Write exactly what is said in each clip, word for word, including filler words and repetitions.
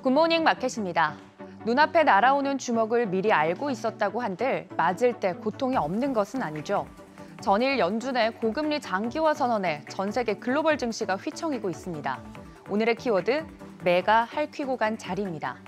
굿모닝 마켓입니다. 눈앞에 날아오는 주먹을 미리 알고 있었다고 한들 맞을 때 고통이 없는 것은 아니죠. 전일 연준의 고금리 장기화 선언에 전 세계 글로벌 증시가 휘청이고 있습니다. 오늘의 키워드, 매가 할퀴고 간 자리입니다.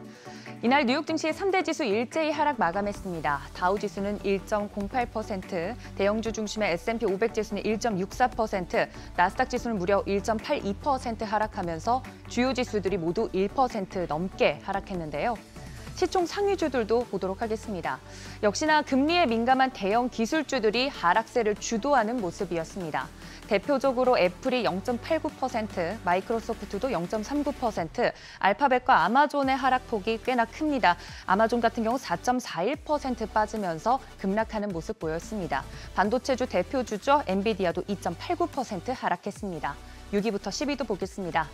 이날 뉴욕 증시 삼 대 지수 일제히 하락 마감했습니다. 다우 지수는 일 점 공팔 퍼센트, 대형주 중심의 에스 앤 피 오백 지수는 일 점 육사 퍼센트, 나스닥 지수는 무려 일 점 팔이 퍼센트 하락하면서 주요 지수들이 모두 일 퍼센트 넘게 하락했는데요. 시총 상위주들도 보도록 하겠습니다. 역시나 금리에 민감한 대형 기술주들이 하락세를 주도하는 모습이었습니다. 대표적으로 애플이 영 점 팔구 퍼센트, 마이크로소프트도 영 점 삼구 퍼센트, 알파벳과 아마존의 하락폭이 꽤나 큽니다. 아마존 같은 경우 사 점 사일 퍼센트 빠지면서 급락하는 모습 보였습니다. 반도체주 대표주죠. 엔비디아도 이 점 팔구 퍼센트 하락했습니다. 육 위부터 십 위도 보겠습니다.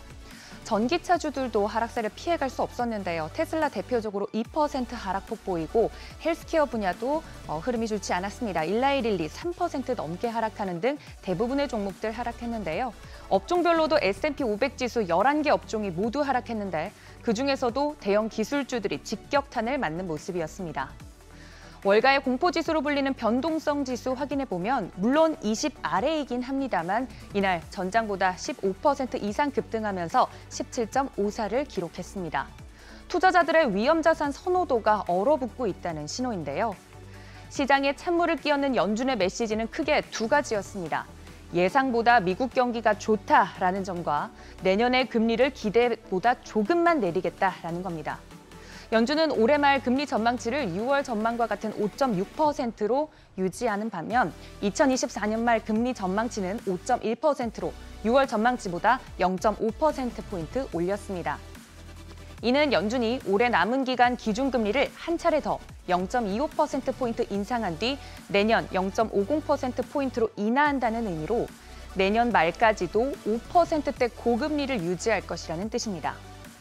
전기차주들도 하락세를 피해갈 수 없었는데요. 테슬라 대표적으로 이 퍼센트 하락폭 보이고 헬스케어 분야도 어, 흐름이 좋지 않았습니다. 일라이릴리 삼 퍼센트 넘게 하락하는 등 대부분의 종목들 하락했는데요. 업종별로도 에스 앤 피 오백 지수 열한 개 업종이 모두 하락했는데 그중에서도 대형 기술주들이 직격탄을 맞는 모습이었습니다. 월가의 공포지수로 불리는 변동성 지수 확인해보면 물론 이십 아래이긴 합니다만 이날 전장보다 십오 퍼센트 이상 급등하면서 십칠 점 오사를 기록했습니다. 투자자들의 위험자산 선호도가 얼어붙고 있다는 신호인데요. 시장에 찬물을 끼얹는 연준의 메시지는 크게 두 가지였습니다. 예상보다 미국 경기가 좋다라는 점과 내년의 금리를 기대보다 조금만 내리겠다라는 겁니다. 연준은 올해 말 금리 전망치를 유월 전망과 같은 오 점 육 퍼센트로 유지하는 반면 이천이십사 년 말 금리 전망치는 오 점 일 퍼센트로 유월 전망치보다 영 점 오 퍼센트포인트 올렸습니다. 이는 연준이 올해 남은 기간 기준금리를 한 차례 더 영 점 이오 퍼센트포인트 인상한 뒤 내년 영 점 오공 퍼센트포인트로 인하한다는 의미로 내년 말까지도 오 퍼센트대 고금리를 유지할 것이라는 뜻입니다.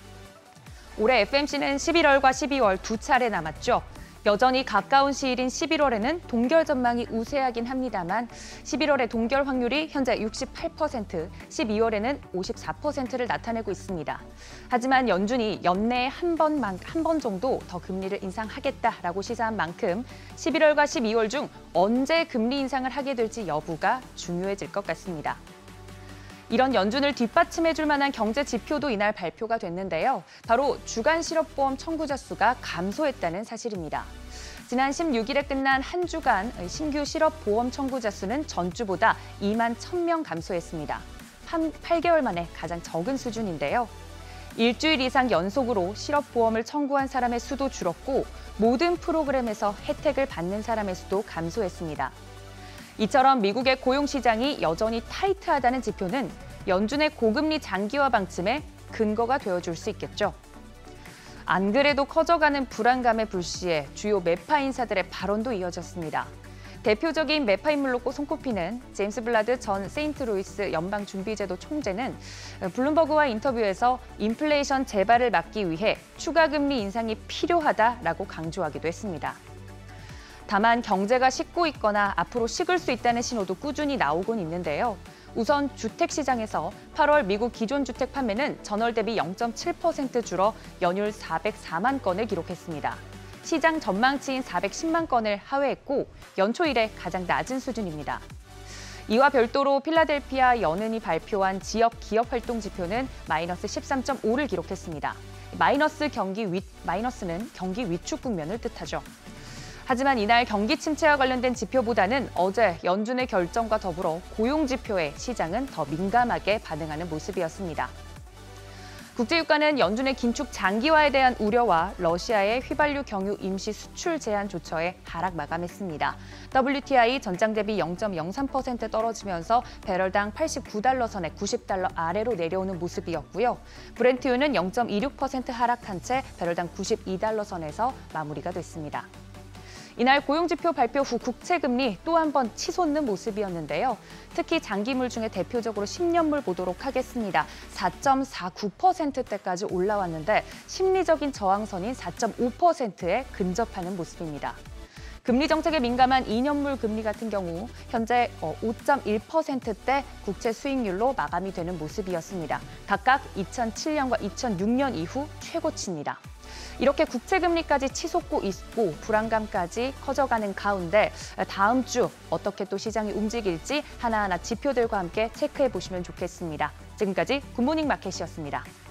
올해 에프 오 엠 씨는 십일월과 십이월 두 차례 남았죠. 여전히 가까운 시일인 십일월에는 동결 전망이 우세하긴 합니다만 십일월의 동결 확률이 현재 육십팔 퍼센트, 십이월에는 오십사 퍼센트를 나타내고 있습니다. 하지만 연준이 연내에 한 번, 한 번 정도 더 금리를 인상하겠다라고 시사한 만큼 십일월과 십이월 중 언제 금리 인상을 하게 될지 여부가 중요해질 것 같습니다. 이런 연준을 뒷받침해줄 만한 경제 지표도 이날 발표가 됐는데요. 바로 주간 실업보험 청구자 수가 감소했다는 사실입니다. 지난 십육 일에 끝난 한 주간 신규 실업보험 청구자 수는 전주보다 이만 천 명 감소했습니다. 팔 개월 만에 가장 적은 수준인데요. 일주일 이상 연속으로 실업보험을 청구한 사람의 수도 줄었고 모든 프로그램에서 혜택을 받는 사람의 수도 감소했습니다. 이처럼 미국의 고용시장이 여전히 타이트하다는 지표는 연준의 고금리 장기화 방침에 근거가 되어줄 수 있겠죠. 안 그래도 커져가는 불안감의 불씨에 주요 매파 인사들의 발언도 이어졌습니다. 대표적인 매파 인물로 손꼽히는 제임스 블라드 전 세인트루이스 연방준비제도 총재는 블룸버그와 인터뷰에서 인플레이션 재발을 막기 위해 추가 금리 인상이 필요하다라고 강조하기도 했습니다. 다만 경제가 식고 있거나 앞으로 식을 수 있다는 신호도 꾸준히 나오곤 있는데요. 우선 주택시장에서 팔월 미국 기존 주택 판매는 전월 대비 영 점 칠 퍼센트 줄어 연율 사백사만 건을 기록했습니다. 시장 전망치인 사백십만 건을 하회했고 연초 이래 가장 낮은 수준입니다. 이와 별도로 필라델피아 연은이 발표한 지역 기업 활동 지표는 마이너스 십삼 점 오를 기록했습니다. 마이너스 경기 위, 마이너스는 경기 위축 국면을 뜻하죠. 하지만 이날 경기 침체와 관련된 지표보다는 어제 연준의 결정과 더불어 고용 지표에 시장은 더 민감하게 반응하는 모습이었습니다. 국제유가는 연준의 긴축 장기화에 대한 우려와 러시아의 휘발유 경유 임시 수출 제한 조처에 하락 마감했습니다. 더블유 티 아이 전장 대비 영 점 영삼 퍼센트 떨어지면서 배럴당 팔십구 달러 선에 구십 달러 아래로 내려오는 모습이었고요. 브렌트유는 영 점 이육 퍼센트 하락한 채 배럴당 구십이 달러 선에서 마무리가 됐습니다. 이날 고용지표 발표 후 국채금리 또 한 번 치솟는 모습이었는데요. 특히 장기물 중에 대표적으로 십 년물 보도록 하겠습니다. 사 점 사구 퍼센트대까지 올라왔는데 심리적인 저항선인 사 점 오 퍼센트에 근접하는 모습입니다. 금리 정책에 민감한 이 년물 금리 같은 경우 현재 오 점 일 퍼센트대 국채 수익률로 마감이 되는 모습이었습니다. 각각 이천칠 년과 이천육 년 이후 최고치입니다. 이렇게 국채금리까지 치솟고 있고 불안감까지 커져가는 가운데 다음 주 어떻게 또 시장이 움직일지 하나하나 지표들과 함께 체크해 보시면 좋겠습니다. 지금까지 굿모닝 마켓이었습니다.